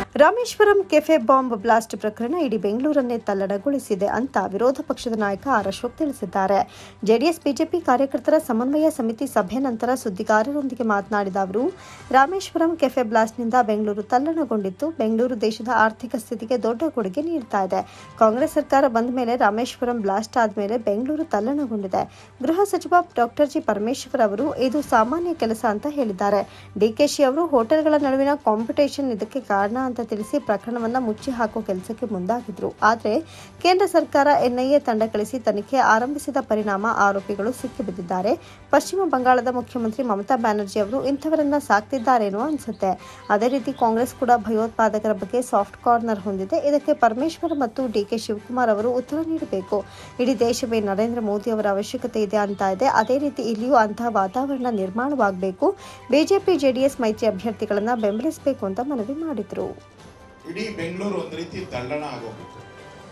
Rameswaram cafe bomb blast ಪ್ರಕರಣ ಇಡೀ ಬೆಂಗಳೂರನ್ನೇ ತಲ್ಲಣಗೊಳಿಸಿದೆ ಅಂತ ವಿರೋಧ ಪಕ್ಷದ ನಾಯಕ ಆರ್ ಅಶೋಕ್ ತಿಳಿಸಿದ್ದಾರೆ. ಜೆಡಿಎಸ್ ಬಿಜೆಪಿ ಕಾರ್ಯಕರ್ತರ ಸಮನ್ವಯ ಸಮಿತಿ ಸಭೆ ನಂತರ ಸುದ್ದಿಗಾರರೊಂದಿಗೆ ಮಾತನಾಡಿದ ಅವರು, ರಾಮೇಶ್ವರಂ ಕೆಫೆ ಬ್ಲಾಸ್ಟ್ನಿಂದ ಬೆಂಗಳೂರು ತಲ್ಲಣಗೊಂಡಿದ್ದು, ಬೆಂಗಳೂರು ದೇಶದ ಆರ್ಥಿಕ ಸ್ಥಿತಿಗೆ ದೊಡ್ಡ ಕೊಡುಗೆ ನೀಡುತ್ತಾ ಇದೆ. ಕಾಂಗ್ರೆಸ್ ಸರ್ಕಾರ ಬಂದ ಮೇಲೆ ರಾಮೇಶ್ವರಂ ಬ್ಲಾಸ್ಟ್ ಆದಮೇಲೆ ಬೆಂಗಳೂರು ತಲ್ಲಣಗೊಂಡಿದೆ. ಗೃಹ ಸಚಿವ ಡಾಕ್ಟರ್ ಜಿ ಪರಮೇಶ್ವರ್ ಅವರು ಇದು ಸಾಮಾನ್ಯ ಕೆಲಸ ಅಂತ ಹೇಳಿದ್ದಾರೆ. ಡಿಕೆಶಿ ಅವರು ಹೋಟೆಲ್ಗಳ ನಡುವಿನ ಕಾಂಪಿಟೇಷನ್ ಇದಕ್ಕೆ ಕಾರಣ ಅಂತ ತಿಳಿಸಿ ಪ್ರಕರಣವನ್ನು ಮುಚ್ಚಿ ಹಾಕೋ ಕೆಲಸಕ್ಕೆ ಮುಂದಾಗಿದ್ರು. ಆದರೆ ಕೇಂದ್ರ ಸರ್ಕಾರ ಎನ್ಐಎ ತಂಡ ಕಳಿಸಿ ತನಿಖೆ ಆರಂಭಿಸಿದ ಪರಿಣಾಮ ಆರೋಪಿಗಳು ಸಿಕ್ಕಿಬಿದ್ದಿದ್ದಾರೆ. ಪಶ್ಚಿಮ ಬಂಗಾಳದ ಮುಖ್ಯಮಂತ್ರಿ ಮಮತಾ ಬ್ಯಾನರ್ಜಿ ಅವರು ಇಂಥವರನ್ನ ಸಾಕ್ತಿದ್ದಾರೇನೋ ಅನ್ಸುತ್ತೆ. ಅದೇ ರೀತಿ ಕಾಂಗ್ರೆಸ್ ಕೂಡ ಭಯೋತ್ಪಾದಕರ ಬಗ್ಗೆ ಸಾಫ್ಟ್ ಕಾರ್ನರ್ ಹೊಂದಿದೆ. ಇದಕ್ಕೆ ಪರಮೇಶ್ವರ್ ಮತ್ತು ಡಿಕೆ ಶಿವಕುಮಾರ್ ಅವರು ಉತ್ತರ ನೀಡಬೇಕು. ಇಡೀ ದೇಶವೇ ನರೇಂದ್ರ ಮೋದಿ ಅವರ ಅವಶ್ಯಕತೆ ಇದೆ ಅಂತ ಇದೆ. ಅದೇ ರೀತಿ ಇಲ್ಲಿಯೂ ಅಂತಹ ವಾತಾವರಣ ನಿರ್ಮಾಣವಾಗಬೇಕು. ಬಿಜೆಪಿ ಜೆಡಿಎಸ್ ಮೈತ್ರಿ ಅಭ್ಯರ್ಥಿಗಳನ್ನ ಬೆಂಬಲಿಸಬೇಕು ಅಂತ ಮನವಿ ಮಾಡಿದ್ರು. ಇಡೀ ಬೆಂಗಳೂರು ಒಂದು ರೀತಿ ತಲ್ಲಣ ಆಗೋಗಿತ್ತು.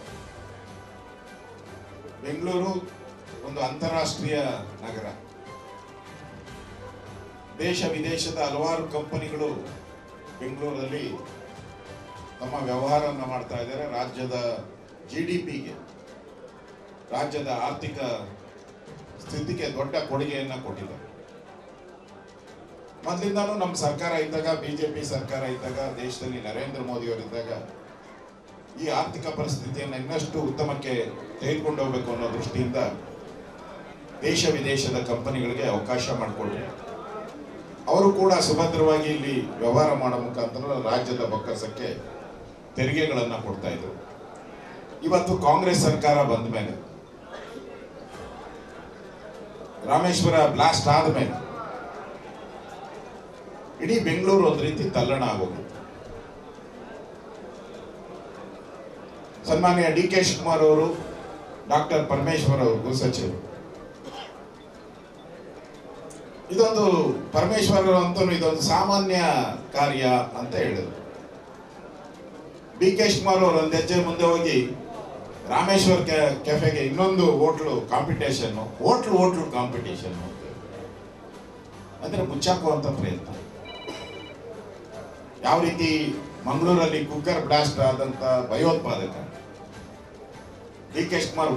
ಬೆಂಗಳೂರು ಒಂದು ಅಂತಾರಾಷ್ಟ್ರೀಯ ನಗರ. ದೇಶ ವಿದೇಶದ ಹಲವಾರು ಕಂಪನಿಗಳು ಬೆಂಗಳೂರಲ್ಲಿ ತಮ್ಮ ವ್ಯವಹಾರವನ್ನು ಮಾಡ್ತಾ ಇದ್ದಾರೆ. ರಾಜ್ಯದ GDPಗೆ, ರಾಜ್ಯದ ಆರ್ಥಿಕ ಸ್ಥಿತಿಗೆ ದೊಡ್ಡ ಕೊಡುಗೆಯನ್ನು ಕೊಟ್ಟಿದ್ದಾರೆ. ಮೊದಲಿಂದಾನು ನಮ್ಮ ಸರ್ಕಾರ ಇದ್ದಾಗ, ಬಿಜೆಪಿ ಸರ್ಕಾರ ಇದ್ದಾಗ, ದೇಶದಲ್ಲಿ ನರೇಂದ್ರ ಮೋದಿ ಅವರಿದ್ದಾಗ ಈ ಆರ್ಥಿಕ ಪರಿಸ್ಥಿತಿಯನ್ನು ಇನ್ನಷ್ಟು ಉತ್ತಮಕ್ಕೆ ತೆಗೆದುಕೊಂಡು ಹೋಗಬೇಕು ಅನ್ನೋ ದೃಷ್ಟಿಯಿಂದ ದೇಶ ವಿದೇಶದ ಕಂಪನಿಗಳಿಗೆ ಅವಕಾಶ ಮಾಡಿಕೊಟ್ರು. ಅವರು ಕೂಡ ಸುಭದ್ರವಾಗಿ ಇಲ್ಲಿ ವ್ಯವಹಾರ ಮಾಡೋ ಮುಖಾಂತರ ರಾಜ್ಯದ ಬೊಕ್ಕಸಕ್ಕೆ ತೆರಿಗೆಗಳನ್ನು ಕೊಡ್ತಾ ಇದ್ರು. ಇವತ್ತು ಕಾಂಗ್ರೆಸ್ ಸರ್ಕಾರ ಬಂದ ಮೇಲೆ, ರಾಮೇಶ್ವರ ಬ್ಲಾಸ್ಟ್ ಆದ ಮೇಲೆ ಇಡೀ ಬೆಂಗಳೂರು ಒಂದು ರೀತಿ ತಲ್ಲಣ ಆಗೋದು. ಸನ್ಮಾನ್ಯ ಡಿಕೆ ಶಿವಕುಮಾರ್ ಅವರು, ಡಾಕ್ಟರ್ ಪರಮೇಶ್ವರ್ ಅವರು ಗೃಹ ಸಚಿವರು, ಇದೊಂದು ಪರಮೇಶ್ವರ್ ಅಂತೂ ಇದೊಂದು ಸಾಮಾನ್ಯ ಕಾರ್ಯ ಅಂತ ಹೇಳಿದ್ರು. ಡಿಕೆ ಶಿವಕುಮಾರ್ ಅವರು ಒಂದು ಹೆಜ್ಜೆ ಮುಂದೆ ಹೋಗಿ ರಾಮೇಶ್ವರ್ ಕೆಫೆಗೆ ಇನ್ನೊಂದು ಹೋಟ್ಲು ಕಾಂಪಿಟೇಷನ್, ಹೋಟ್ಲು ಕಾಂಪಿಟೇಷನ್ ಅಂದ್ರೆ ಮುಚ್ಚಾಕುವಂತ ಪ್ರಯತ್ನ. ಯಾವ ರೀತಿ ಮಂಗಳೂರಲ್ಲಿ ಕುಕ್ಕರ್ ಬ್ಲಾಸ್ಟ್ ಆದಂತ ಭಯೋತ್ಪಾದಕ ಡಿಕೆ ಶಿವಕುಮಾರ್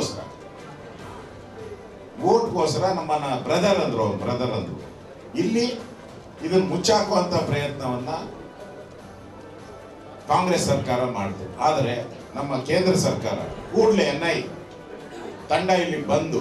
ಓಟ್ಗೋಸ್ಕರ ನಮ್ಮನ್ನ ಬ್ರದರ್ ಅಂದ್ರು. ಇಲ್ಲಿ ಇದನ್ನು ಮುಚ್ಚಾಕುವಂತ ಪ್ರಯತ್ನವನ್ನ ಕಾಂಗ್ರೆಸ್ ಸರ್ಕಾರ ಮಾಡಿತು. ಆದರೆ ನಮ್ಮ ಕೇಂದ್ರ ಸರ್ಕಾರ ಕೂಡಲೇ NIA ತಂಡ ಇಲ್ಲಿ ಬಂದು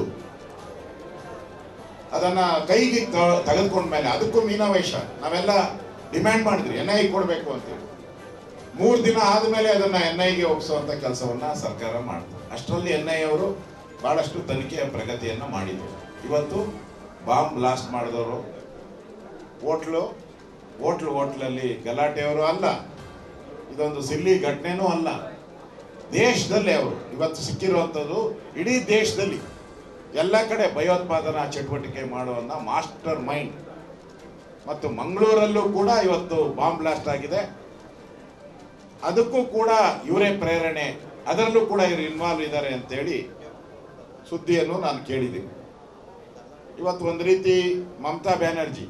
ಅದನ್ನ ಕೈಗೆ ತೆಗೆದುಕೊಂಡ್ಮೇಲೆ, ಅದಕ್ಕೂ ಮೀನಾವೇಶ ನಾವೆಲ್ಲ ಡಿಮ್ಯಾಂಡ್ ಮಾಡಿದ್ರಿ NIA ಕೊಡಬೇಕು ಅಂತೇಳಿ. 3 ದಿನ ಆದಮೇಲೆ ಅದನ್ನ NIAಗೆ ಒಪ್ಪಿಸುವಂತ ಕೆಲಸವನ್ನ ಸರ್ಕಾರ ಮಾಡ್ತಾರೆ. ಅಷ್ಟರಲ್ಲಿ NIA ಅವರು ಬಹಳಷ್ಟು ತನಿಖೆಯ ಪ್ರಗತಿಯನ್ನ ಮಾಡಿದ್ರು. ಇವತ್ತು ಬಾಂಬ್ ಬ್ಲಾಸ್ಟ್ ಮಾಡಿದವರು ಹೋಟ್ಲಲ್ಲಿ ಗಲಾಟೆಯವರು ಅಲ್ಲ, ಇದೊಂದು ಸಿಲ್ಲಿ ಘಟನೆನೂ ಅಲ್ಲ. ದೇಶದಲ್ಲಿ ಅವರು ಇವತ್ತು ಸಿಕ್ಕಿರುವಂಥದ್ದು ಇಡೀ ದೇಶದಲ್ಲಿ ಎಲ್ಲ ಕಡೆ ಭಯೋತ್ಪಾದನಾ ಚಟುವಟಿಕೆ ಮಾಡುವಂಥ ಮಾಸ್ಟರ್ ಮೈಂಡ್. ಮತ್ತು ಮಂಗಳೂರಲ್ಲೂ ಕೂಡ ಇವತ್ತು ಬಾಂಬ್ ಬ್ಲಾಸ್ಟ್ ಆಗಿದೆ. ಅದಕ್ಕೂ ಕೂಡ ಇವರೇ ಪ್ರೇರಣೆ, ಅದರಲ್ಲೂ ಕೂಡ ಇವರು ಇನ್ವಾಲ್ವ್ ಇದ್ದಾರೆ ಅಂತೇಳಿ ಸುದ್ದಿಯನ್ನು ನಾನು ಕೇಳಿದ್ದೀನಿ. ಇವತ್ತು ಒಂದು ರೀತಿ ಮಮತಾ ಬ್ಯಾನರ್ಜಿ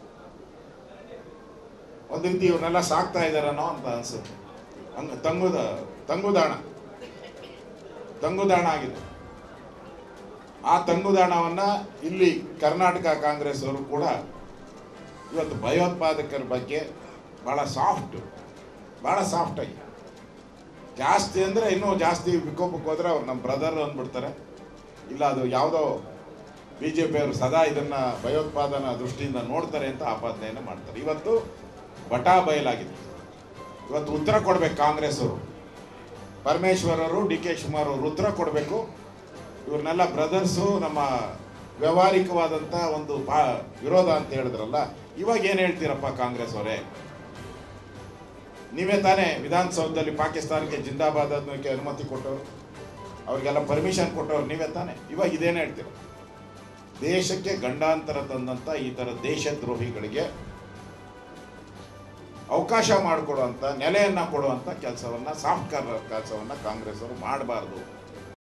ಒಂದು ರೀತಿ ಇವ್ರನ್ನೆಲ್ಲ ಸಾಕ್ತಾ ಇದ್ದಾರನೋ ಅಂತ ಅನ್ಸುತ್ತೆ. ಹಂಗ ತಂಗುದಾಣ ಆಗಿದೆ. ಆ ತಂಗುದಾಣವನ್ನ ಇಲ್ಲಿ ಕರ್ನಾಟಕ ಕಾಂಗ್ರೆಸ್ ಅವರು ಕೂಡ ಇವತ್ತು ಭಯೋತ್ಪಾದಕರ ಬಗ್ಗೆ ಬಹಳ ಸಾಫ್ಟ್ ಆಗಿ, ಜಾಸ್ತಿ ಅಂದರೆ ಇನ್ನೂ ಜಾಸ್ತಿ ವಿಕೋಪಕ್ಕೆ ಹೋದ್ರೆ ಅವ್ರು ನಮ್ಮ ಬ್ರದರ್ ಅಂದ್ಬಿಡ್ತಾರೆ. ಇಲ್ಲ ಅದು ಯಾವುದೋ BJP ಅವರು ಸದಾ ಇದನ್ನ ಭಯೋತ್ಪಾದನಾ ದೃಷ್ಟಿಯಿಂದ ನೋಡ್ತಾರೆ ಅಂತ ಆಪಾದನೆಯನ್ನು ಮಾಡ್ತಾರೆ. ಇವತ್ತು ಬಟಾ ಬಯಲಾಗಿದೆ. ಇವತ್ತು ಉತ್ತರ ಕೊಡ್ಬೇಕು ಕಾಂಗ್ರೆಸ್ ಅವರು, ಪರಮೇಶ್ವರ್ ಅವರು, DK ಶಿವಕುಮಾರ್ ಅವರು ಉತ್ತರ ಕೊಡಬೇಕು. ಇವ್ರನ್ನೆಲ್ಲ ಬ್ರದರ್ಸು, ನಮ್ಮ ವ್ಯಾವಹಾರಿಕವಾದಂಥ ಒಂದು ವಿರೋಧ ಅಂತ ಹೇಳಿದ್ರಲ್ಲ, ಇವಾಗ ಏನು ಹೇಳ್ತೀರಪ್ಪ ಕಾಂಗ್ರೆಸ್ ಅವರೇ? ನೀವೇ ತಾನೇ ವಿಧಾನಸೌಧದಲ್ಲಿ ಪಾಕಿಸ್ತಾನಕ್ಕೆ ಜಿಂದಾಬಾದ್ ಅನ್ನೋಕ್ಕೆ ಅನುಮತಿ ಕೊಟ್ಟವರು, ಅವ್ರಿಗೆಲ್ಲ ಪರ್ಮಿಷನ್ ಕೊಟ್ಟವ್ರು ನೀವೇ ತಾನೇ. ಇವಾಗ ಇದೇನು ಹೇಳ್ತೀರ? ದೇಶಕ್ಕೆ ಗಂಡಾಂತರ ತಂದಂಥ ಈ ಥರ ದೇಶದ್ರೋಹಿಗಳಿಗೆ ಅವಕಾಶ ಮಾಡಿಕೊಡುವಂಥ, ನೆಲೆಯನ್ನು ಕೊಡುವಂಥ ಕೆಲಸವನ್ನು, ಸಾಫ್ಟ್ ಕಾರ್ನರ್ ಕೆಲಸವನ್ನು ಕಾಂಗ್ರೆಸ್ ಅವರು ಮಾಡಬಾರ್ದು.